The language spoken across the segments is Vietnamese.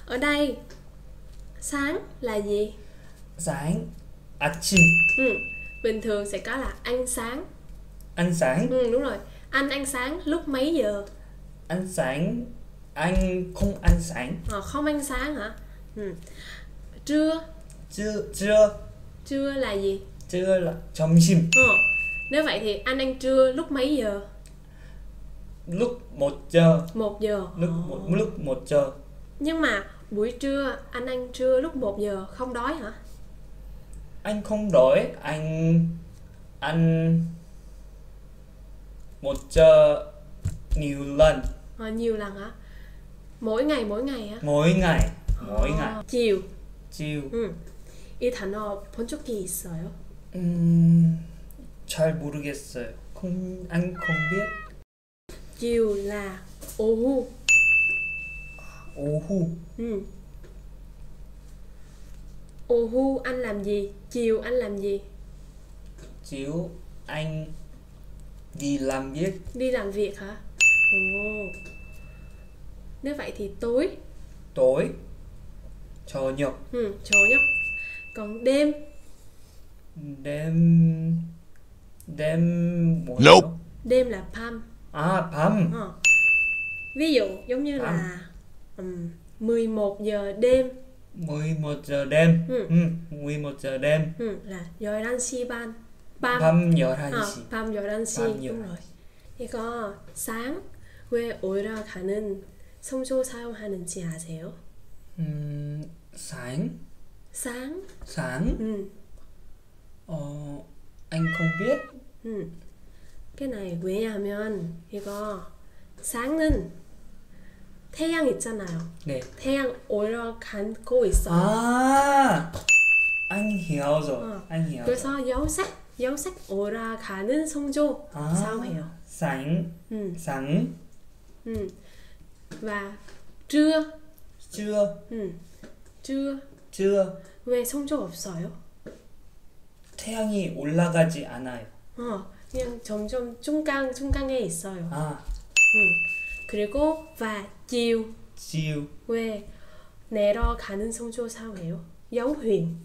Ở đây sáng là gì? Sáng, 아침, Bình thường sẽ có là ăn sáng. ăn sáng. Đúng rồi. Anh ăn sáng lúc mấy giờ? Ăn sáng, anh không ăn sáng. Không ăn sáng hả? Trưa. Trưa là gì? Trưa là 점심. Nếu vậy thì anh ăn trưa lúc mấy giờ? Lúc 1 giờ. 1 giờ. Lúc 1 giờ. Nhưng mà buổi trưa anh ăn trưa lúc 1 giờ không đói hả? Anh không đói, anh ăn 1 giờ nhiều lần. Nhiều lần hả? Mỗi ngày hả? mỗi ngày. Chiều. 이 이 단어 본 적이 있어요? 잘 모르겠어요. anh không biết. Chiều là 오후. 오후. 오후 anh làm gì? Chiều anh làm gì? chiều anh đi làm việc. Đi làm việc hả? Nếu vậy thì tối. tối. 저녁. 저녁. Còn đêm. đêm 뭐예요? Nope. Đêm là 밤. 밤. Ví dụ giống như là 11 giờ đêm. 11 giờ đêm. 11 giờ đêm. Là 11시 반. 밤 11시. 밤 11시. đúng rồi. 이거 sáng 왜 올라가는 성조 사용하는지 아세요? sáng. sáng. anh không biết. cái này 왜냐하면 이거 sáng 은 태양 있잖아요. 네. 태양 올라가고 있어요. anh hiểu rồi. anh hiểu 그래서 rồi. 여색 올라가는 성조 사용해요. sáng. sáng. và trưa. trưa. 왜 성조 없어요? 태양이 올라가지 않아요. 그냥 점점 중간에 있어요. 그리고 và chiều. 왜 내려가는 성조 사용해요? dấu huyền.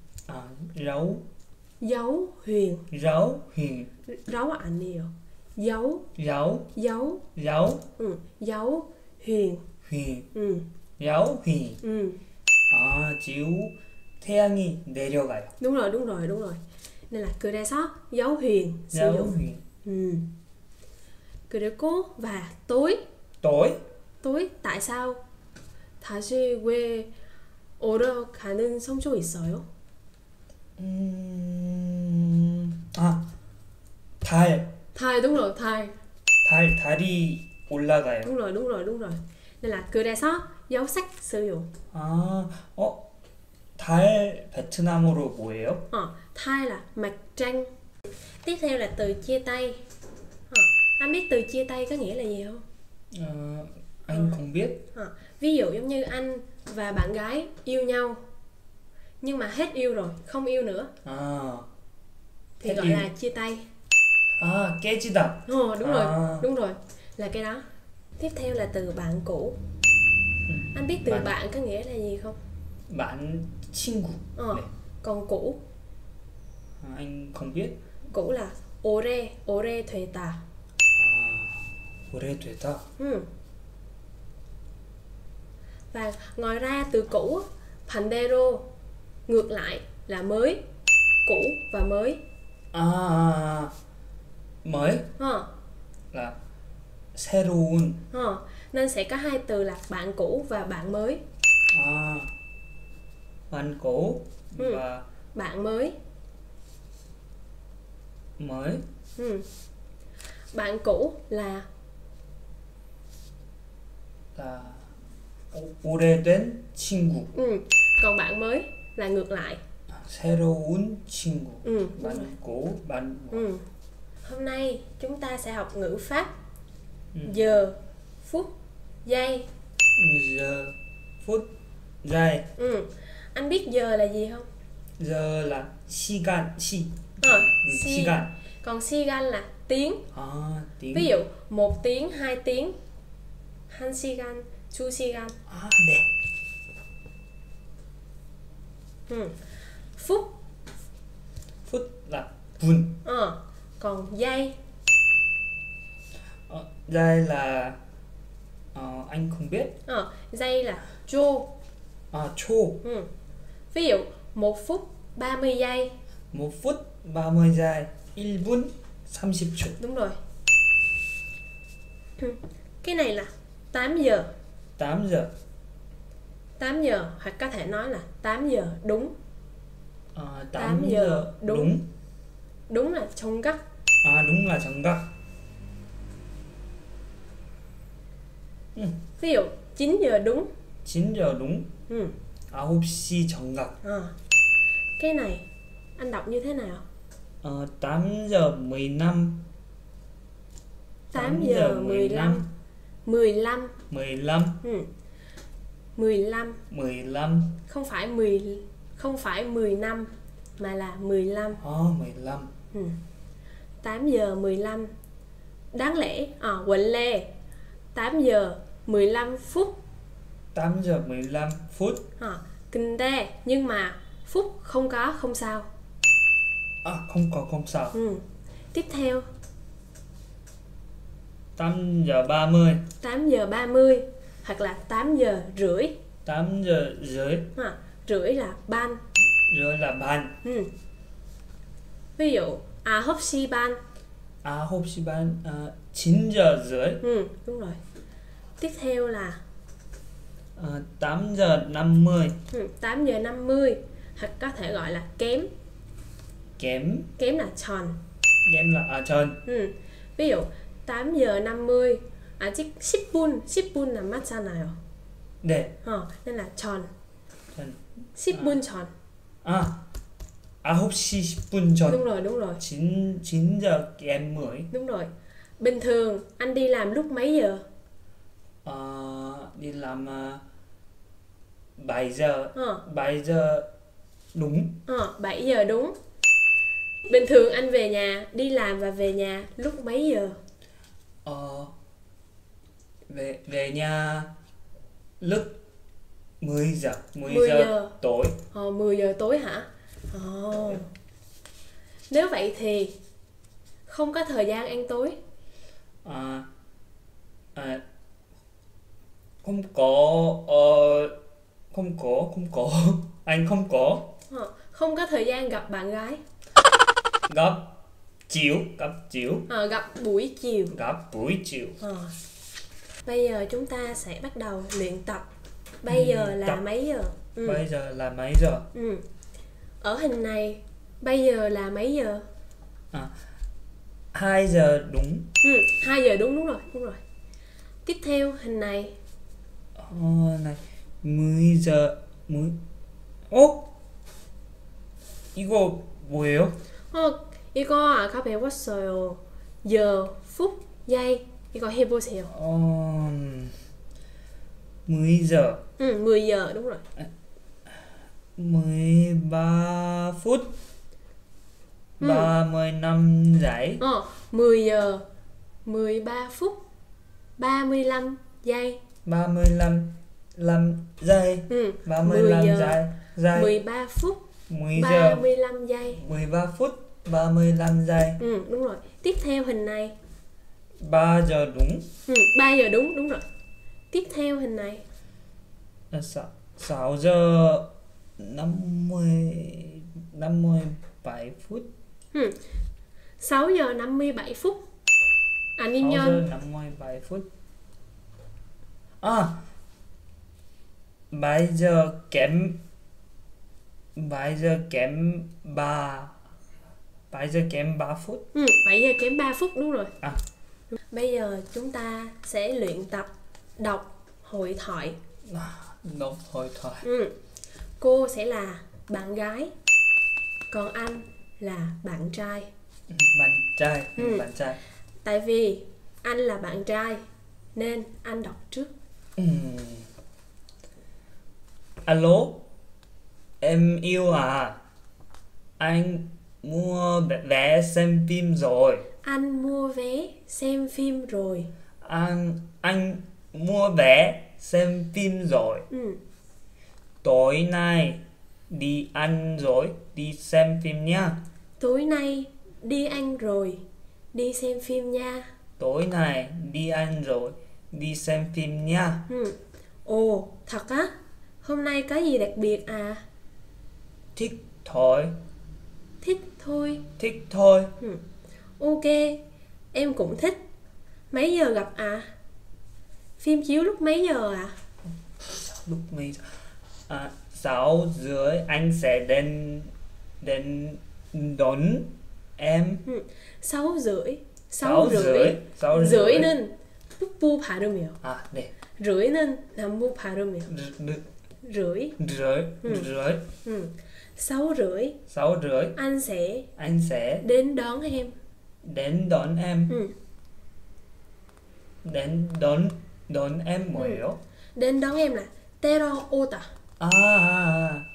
dấu huyền. dấu 아니에요. dấu huyền. dấu huyền. chiều 태양이 내려가요. đúng rồi. nên là 그래서 dấu huyền sử dụng. 그리고 và tối. tại sao? 다시 왜 올라가는 성조 있어요? 달. đúng rồi, 달. 달이 올라가요. đúng rồi. nên là 그래서 dấu sắc sử dụng. 달 베트남어로 뭐예요? 달 là mặt trăng. Tiếp theo là từ chia tay. Anh biết từ chia tay có nghĩa là gì không? anh không biết. Ví dụ giống như anh và bạn gái yêu nhau nhưng mà hết yêu rồi, không yêu nữa thì gọi là chia tay. 깨지다. đúng rồi, là cái đó. Tiếp theo là từ bạn cũ. Anh biết từ bạn có nghĩa là gì không? bạn 친구. còn cũ? anh không biết. cũ là 오래되다. 오래되다. Và ngoài ra từ cũ 반대로 ngược lại là mới. Cũ và mới. mới là 새로운. Nên sẽ có hai từ là bạn cũ và bạn mới. bạn cũ và bạn mới. Bạn cũ là 오래된 친구. còn bạn mới là ngược lại. 새로운 친구. bạn cũ, bạn. Hôm nay chúng ta sẽ học ngữ pháp giờ, phút, giây. giờ, phút, giây. Anh biết giờ là gì không? giờ là 시간. 시간. Còn 시간 là tiếng. tiếng. Ví dụ 1 tiếng, 2 tiếng. 1시간, 2시간. 네. Phút. Phút là vun. Còn giây. Giây là anh không biết. Giây là chô. Chô. Ví dụ 1 phút 30 giây. 1 phút 30 giây. 1분 30초. Đúng rồi. Cái này là 8 giờ. 8 giờ. 8 giờ hoặc có thể nói là 8 giờ đúng. 8 giờ đúng. Đúng là 정각. Đúng là 정각. Ví dụ 9 giờ đúng. 9 giờ đúng. 9시 정각. Cái này anh đọc như thế nào? 8 giờ 15. 8 giờ 15. 15. 15. 15. 15. Không phải 10 năm mà là 15. 15. 8 giờ 15. Đáng lẽ Quỳnh Lê 8 giờ 15 phút. 8 giờ 15 phút. 근데 nhưng mà phút không có không sao. Không có không sao. Tiếp theo 8 giờ 30. 8 giờ 30 hoặc là 8 giờ rưỡi. 8 giờ rưỡi. Rưỡi là ban. Rưỡi là ban. Ví dụ 9시 ban. 9시 ban. 9 giờ rưỡi. Đúng rồi. Tiếp theo là 8 giờ 50. 8 giờ 50 hoặc có thể gọi là kém. Kém. Kém là tròn. Kém là tròn. Ví dụ 8 giờ 50 아직 10분. 10분 남았잖아요. 네. nên là tròn. tròn. 10분 tròn. 9시 10분 전. Đúng rồi. 9 giờ kém 10. Đúng rồi. Bình thường anh đi làm lúc mấy giờ? Đi làm 7 giờ. 7 giờ đúng. 7 giờ đúng. Bình thường anh về nhà, đi làm và về nhà lúc mấy giờ? Về nhà lúc 10 giờ. 10 giờ giờ tối. 10 giờ tối hả? Nếu vậy thì không có thời gian ăn tối. Không có. Anh không có. Không có thời gian gặp bạn gái. Gặp chiều. Gặp buổi chiều. Gặp buổi chiều. Bây giờ chúng ta sẽ bắt đầu luyện tập. Bây giờ là mấy giờ? Bây giờ là mấy giờ? Ở hình này bây giờ là mấy giờ? 2 giờ đúng. 2 giờ đúng rồi. Tiếp theo hình này. này 10 giờ 10. 이거 뭐예요? 이거 아까 배웠어요. giờ, phút, giây. 이거 해보세요. 10 giờ. 10 giờ đúng rồi. 13 phút 35 giây. 10 giờ 13 phút 35 giây. 35 giây. 35 giây. 13 phút 10 giờ 35 giây. 13 phút 35 giây. Đúng rồi. Tiếp theo hình này. 3 giờ đúng. 3 giờ đúng rồi. Tiếp theo hình này. 6 giờ 57 phút. 6 giờ 57 phút. 6 아니면 giờ 57 phút. 7 giờ kém 7 giờ kém 3 phút. 7 giờ kém 3 phút đúng rồi. Bây giờ chúng ta sẽ luyện tập đọc hội thoại. Đọc hội thoại. Cô sẽ là bạn gái, còn anh là bạn trai. Bạn trai. Tại vì anh là bạn trai nên anh đọc trước. Alo, em yêu à? Anh mua vé xem phim rồi. Anh mua vé xem phim rồi. Anh mua vé xem phim rồi. Tối nay đi ăn rồi đi xem phim nha. Tối nay đi ăn rồi đi xem phim nha. Tối nay đi ăn rồi đi xem phim nha. Ồ, thật á? Hôm nay có gì đặc biệt à? Thích thôi. Thích thôi. Thích thôi. Ok, em cũng thích. Mấy giờ gặp à? Phim chiếu lúc mấy giờ à? Lúc mấy giờ? 6:30 anh sẽ đến đón em. 6:30. 6:30. rưỡ이는 붓부 발음이요. 네. rưỡ이는 남부 발음이요. rưỡi. rưỡi. 6:30. 6:30 anh sẽ đến đón em. đến đón em. đến đón em 뭐예요? đến đón em là 때려오다.